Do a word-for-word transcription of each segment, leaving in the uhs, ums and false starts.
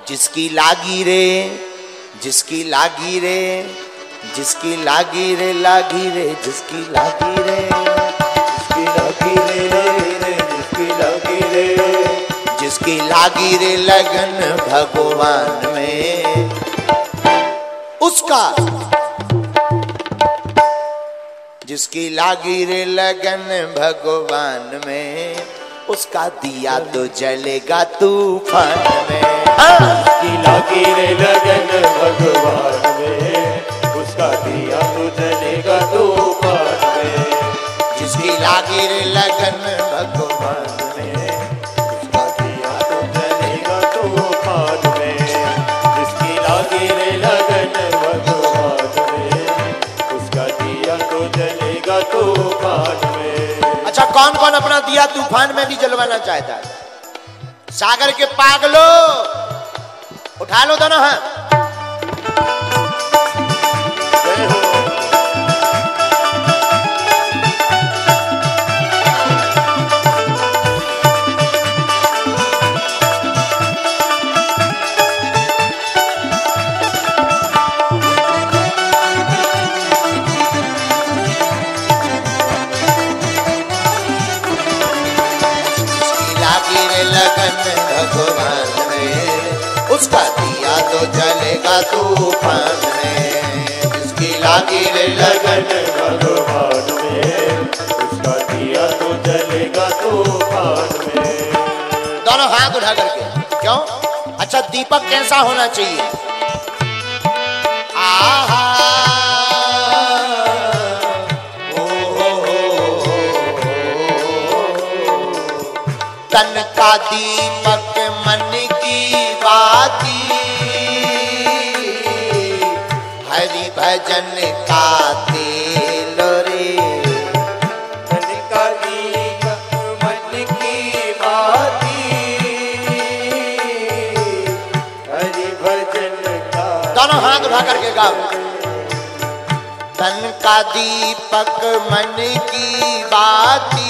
जिसकी लागी रे जिसकी लागी रे जिसकी लागी रे लागी रे जिसकी लागी रे जिसकी लागी रे रे जिसकी लागी रे जिसकी लागी रे लगन भगवान में उसका जिसकी लागी रे लगन भगवान में उसका दिया तो जलेगा तूफान में। जिसकी लागी रे लगन भगवान में उसका दिया तो जलेगा तूफान में। जिसकी लागी रे लगन भगवान में उसका दिया तो जलेगा तूफान में। जिसकी लागी रे लगन भगवान में उसका दिया तो जलेगा तूफान में। अच्छा, कौन कौन अपना दिया तूफान में भी जलवाना चाहता है? सागर के पागलो उठा लो दोनों हाथ। भगवान में उसका दिया तो जलेगा तूफान में। जिसकी लागी रे लगन भगवान में उसका दिया तो जलेगा तूफान में। दोनों हाथ उठा करके। क्यों? अच्छा, दीपक कैसा होना चाहिए? आहा तन का दीपक मन की बाती हरि भजन का तेल रे। तन का दीपक मन की बाती हरि भजन का। दोनों हाथ उठा करके गाओ। तन का दीपक मन की बाती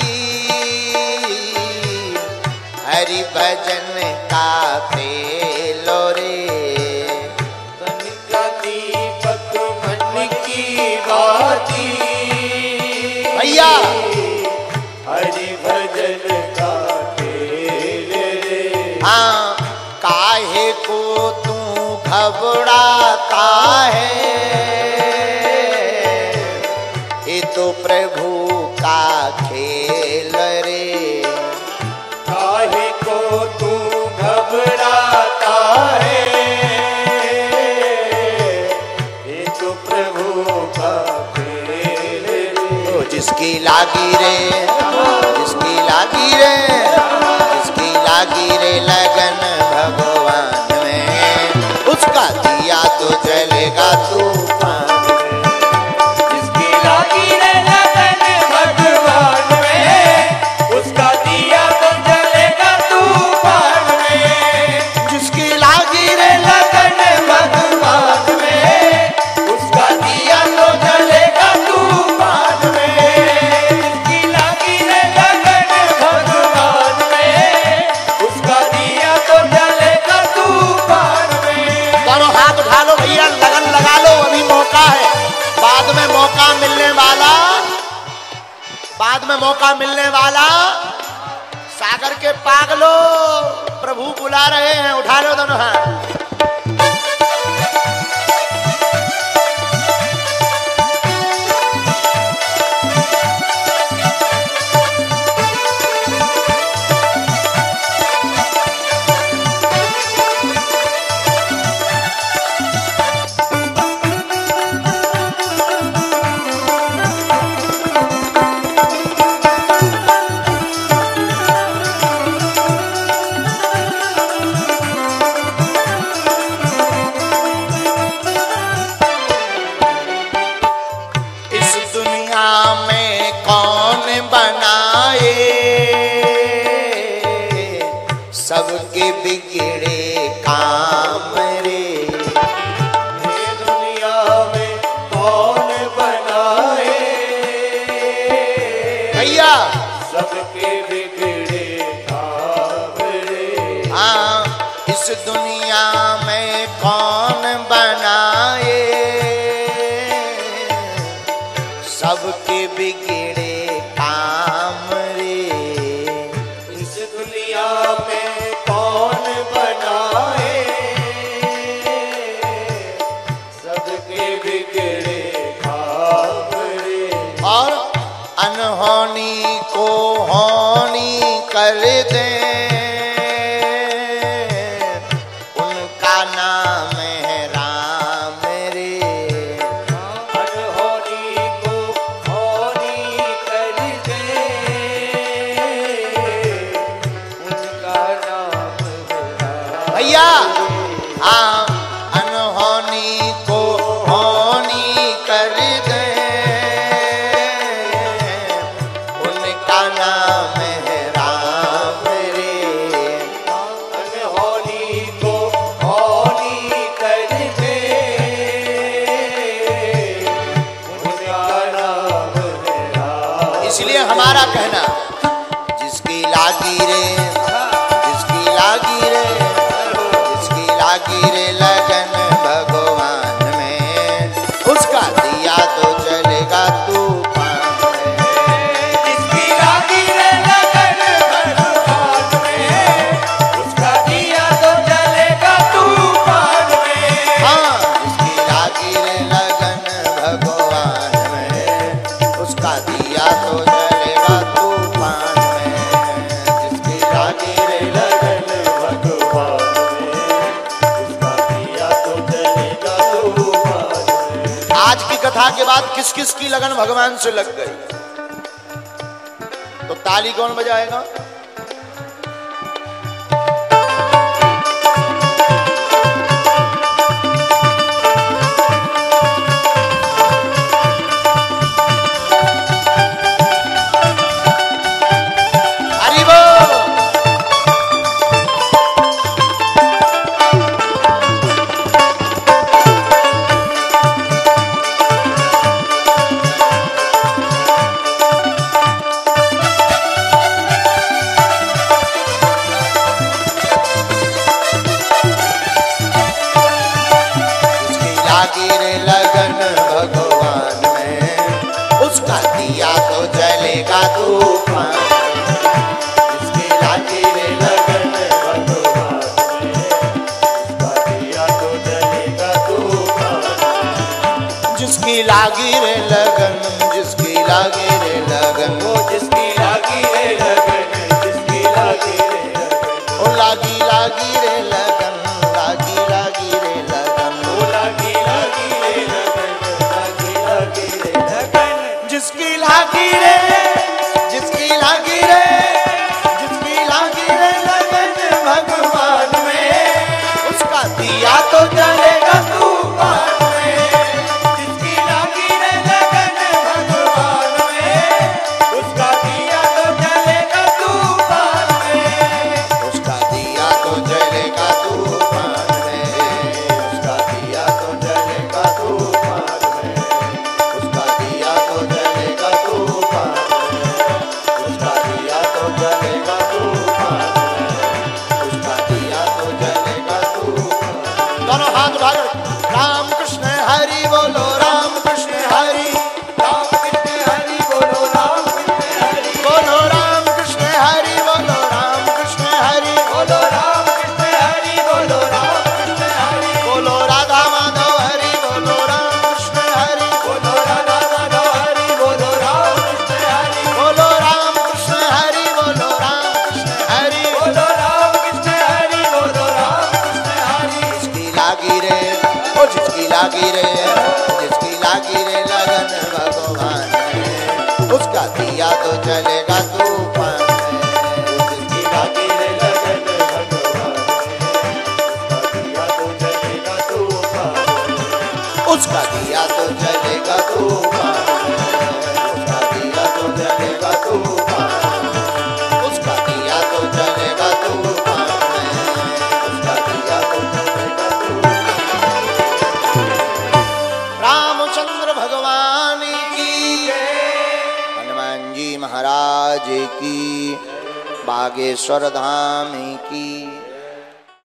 हरि भजन का पेलो रे। तन का दीपक मन की बाती भैया हरि भजन का तेल रे। हाँ, काहे को तू घबराता है, ये तो प्रभु का खेल रे। काहे को तू घबराता है, ये तो प्रभु का खेल रे। जिसकी लागी रे जिसकी लागी रे जिसकी लागी रे लगन भगवान में उसका दिया तो जलेगा तूफान में। जिसकी लागी रे लगन भगवान में उसका दिया तो जलेगा तूफान में। जिसकी लागी रे लगन भगवान में उसका दिया तो जलेगा तूफान में। जिसकी लागी रे लगन भगवान में उसका दिया तो जलेगा तूफान में। दोनों हाथ उठा लो भैया, लगन लगा लो, अभी मौका है। बाद में मौका मिलने वाला बाद में मौका मिलने वाला। सागर के पागलो प्रभु बुला रहे हैं, उठा लो दोनों हाथ। दुनिया में कौन बनाए, सबके बिगड़े काम रे। इस दुनिया में कौन बनाए, सबके बिगड़े काम रे। और अनहोनी को होनी कर दे, उनका नाम है राम रे। अनहोनी को होनी कर दे, उनका नाम है राम। भैया आ अनहोनी को होनी कर दे, उनका नाम है राम रे। अनहोनी को होनी कर दे, उनका नाम है राम। इसलिए हमारा कहना, जिसकी लागी रे, जिसकी लागी रे, जिसकी लागी रे लगन भगवान में, उसका दिया तो चलेगा तूफान में। जिसकी लागी रे लगन भगवान में, उसका दिया तो जलेगा तूफान में। हाँ, जिसकी लागी रे लगन भगवान में, उसका दिया तो चलेगा तूफान में। जिसकी लागी रे लगन भगवान में, उसका दिया तो जलेगा तूफान में। आज की कथा के बाद किस किस की लगन भगवान से लग गई, तो ताली कौन बजाएगा? हरि बोल। जिसकी लागी रे लगन भगवान में, उसका दिया तो जलेगा तूफान में। जिसकी लागी रे लगन भगवान में, उसका दिया तो जलेगा तूफान में। जिसकी लागी रे लगन, जिसकी लागी रे लगन, वो जिसकी लागी रे लगन, जिसकी लागी रे लगन, ओ लागी लागी रे लगन, लागी लागी रे लगन, वो लागी लागी रे लगन, लागी लागी रे लगन। जिसकी लागी रे, जिसकी लागी रे, जिसकी लागी रे लगन भगवान में, उसका दिया तो जलेगा तूफान में। जिसकी लागी रे लगन भगवान में, उसका दिया तो जलेगा तूफान में। उसका दिया तो जलेगा तूफान में। उसका दिया तो जलेगा तूफान में, उसका दिया तो जलेगा तूफान में। उसका दिया तो जलेगा तूफान में, उसका दिया तो जलेगा तूफान। दोनों हाथ भाग, राम कृष्ण हरि बोलो, राम कृष्ण हरि राम कृष्ण हरि बोलो, राम कृष्ण हरि बोलो, राम कृष्ण हरि बोलो, राम कृष्ण हरि बोलो, राम कृष्ण हरि बोलो, राम कृष्ण हरि बोलो, राधा माधव हरि बोलो, राम कृष्ण हरि बोलो, राधा माधव हरि बोलो, राम कृष्ण हरि बोलो, राम कृष्ण हरि बोलो, राम कृष्ण हरि बोलो, राम कृष्ण हरि बोलो, राम कृष्ण हरि। जिसकी लागी रे, ओ जिसकी लागी रे, जिसकी लागी रे लगन भगवान में, उसका दिया तो चलेगा तूफान में। जिसकी लागी रे लगन भगवान में, उसका दिया तो जलेगा तूफान में। उसका दिया तो जलेगा तूफान में। उसका दिया तो जलेगा तूफान में। उसका दिया तो जलेगा तूफान में। रामचंद्र भगवान की, हनुमान जी महाराज की, बागेश्वर धाम की।